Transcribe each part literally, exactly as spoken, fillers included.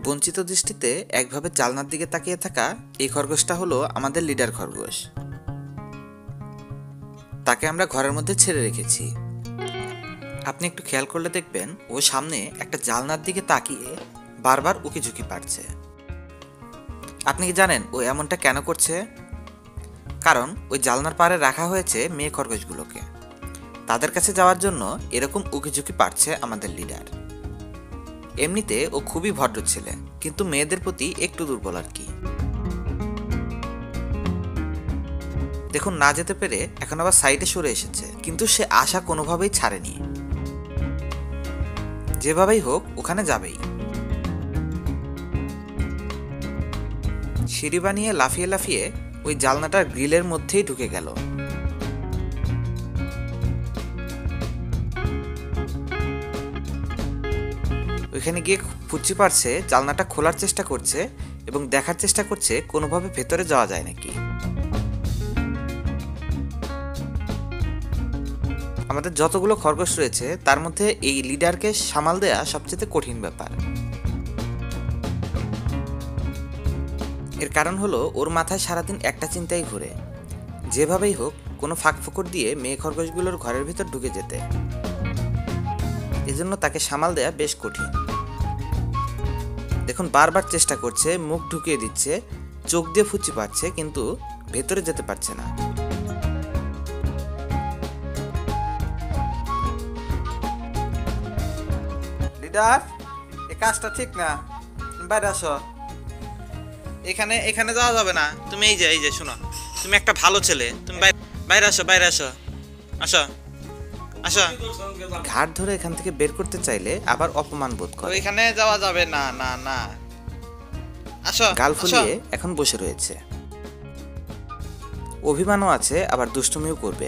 বঞ্চিত দৃষ্টিতে একভাবে জালনার দিকে তাকিয়ে থাকা এই খরগোশটা হলো আমাদের লিডার খরগোশ। তাকে আমরা ঘরের মধ্যে ছেড়ে রেখেছি। আপনি একটু খেয়াল করলে দেখবেন ও সামনে একটা জালনার দিকে তাকিয়ে বারবার উকিঝুঁকি পারছে। আপনি কি জানেন ও এমনটা কেন করছে? কারণ ওই জালনার পাড়ে রাখা হয়েছে মেয়ে খরগোশগুলোকে। তাদের কাছে যাওয়ার জন্য এরকম উকিঝুঁকি পারছে আমাদের লিডার। এমনিতে ও খুবই ভদ্র ছেলে, কিন্তু মেয়েদের প্রতি একটু দুর্বল আর কি। দেখুন, না যেতে পেরে এখন আবার সাইডে সরে এসেছে, কিন্তু সে আশা কোনোভাবেই ছাড়েনি। যেভাবেই হোক ওখানে যাবেই। সিঁড়ি বানিয়ে লাফিয়ে লাফিয়ে ওই জালনাটার গ্রিলের মধ্যেই ঢুকে গেল। ওইখানে গিয়ে ফুচি পারছে, জালনাটা খোলার চেষ্টা করছে এবং দেখার চেষ্টা করছে কোনোভাবে ভেতরে যাওয়া যায় নাকি। আমাদের যতগুলো খরগোশ রয়েছে তার মধ্যে এই লিডারকে সামাল দেয়া সবচেয়ে কঠিন ব্যাপার। এর কারণ হলো ওর মাথায় সারাদিন একটা চিন্তাই ঘুরে, যেভাবেই হোক কোনো ফাঁক ফোকর দিয়ে মেয়ে খরগোশগুলোর ঘরের ভিতর ঢুকে যেতে। এজন্য তাকে সামাল দেয়া বেশ কঠিন। দেখুন, বারবার চেষ্টা করছে, মুখ ঢুকিয়ে দিচ্ছে, চোখ দিয়ে ফুচি পাচ্ছে, কিন্তু ভেতরে যেতে পারছে না। লিডার, এই কাজটা ঠিক না, বাইরে আসো। এখানে এখানে যাওয়া যাবে না। তুমি এই যে এই যে শোনো, তুমি একটা ভালো ছেলে, তুমি বাইরে আসো, বাইরে আসো, আসো আসো। ঘাট ধরে এখান থেকে বের করতে চাইলে আবার অপমান বোধ করে। এখানে যাওয়া যাবে না, না না, আসো। গাল ফুলিয়ে এখন বসে রয়েছে। অভিমানও আছে, আবার দুষ্টুমিও করবে।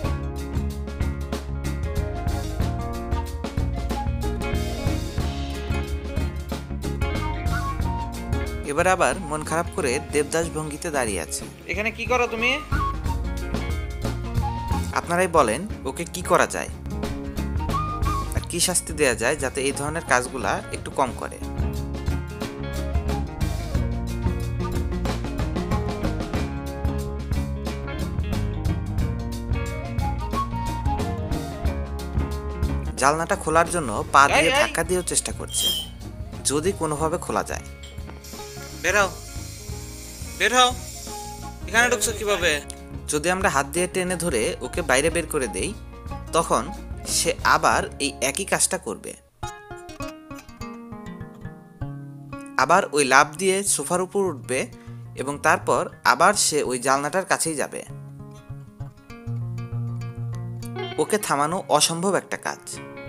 এবার আবার মন খারাপ করে দেবদাস ভঙ্গিতে দাঁড়িয়ে আছে। এখানে কি করো তুমি? আপনারাই বলেন ওকে কি করা যায় আর কি শাস্তি দেয়া যায় যাতে এই ধরনের কাজগুলা একটু কম করে। জালনাটা খোলার জন্য পা দিয়ে ধাক্কা দিয়েও চেষ্টা করছে, যদি কোনোভাবে খোলা যায়। বের হও, বের হও, এখানে ঢুকছো কিভাবে? যদি আমরা হাত দিয়ে টেনে ধরে ওকে বাইরে বের করে দেই, তখন সে আবার এই একই কাজটা করবে। আবার ওই লাফ দিয়ে সোফার উপর উঠবে এবং তারপর আবার সে ওই জালনাটার কাছেই যাবে। ওকে থামানো অসম্ভব একটা কাজ।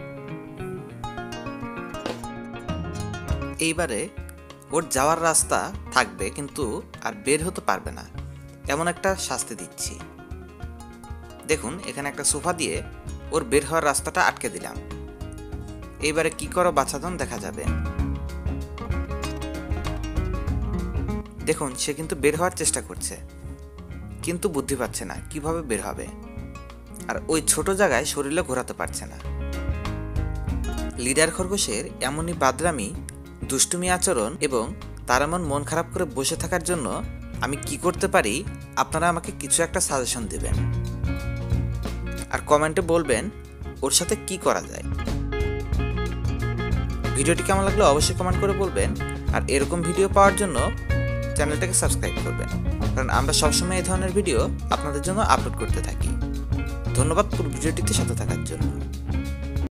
এইবারে ওর যাওয়ার রাস্তা থাকবে, কিন্তু আর বের হতে পারবে না, এমন একটা শাস্তি দিচ্ছি। দেখুন, এখানে একটা সোফা দিয়ে ওর বের হওয়ার রাস্তাটা আটকে দিলাম। এইবারে কি করো বাছাধন দেখা যাবে। দেখুন, সে কিন্তু বের হওয়ার চেষ্টা করছে, কিন্তু বুদ্ধি পাচ্ছে না কিভাবে বের হবে, আর ওই ছোট জায়গায় শরীরে ঘোরাতে পারছে না। লিডার খরগোশের এমনই বাদরামি, দুষ্টুমি আচরণ এবং তার এমন মন খারাপ করে বসে থাকার জন্য আমি কি করতে পারি, আপনারা আমাকে কিছু একটা সাজেশন দেবেন আর কমেন্টে বলবেন ওর সাথে কি করা যায়। ভিডিওটি কেমন লাগলো অবশ্যই কমেন্ট করে বলবেন, আর এরকম ভিডিও পাওয়ার জন্য চ্যানেলটাকে সাবস্ক্রাইব করবেন, কারণ আমরা সবসময় এই ধরনের ভিডিও আপনাদের জন্য আপলোড করতে থাকি। ধন্যবাদ পুরো ভিডিওটিতে সাথে থাকার জন্য।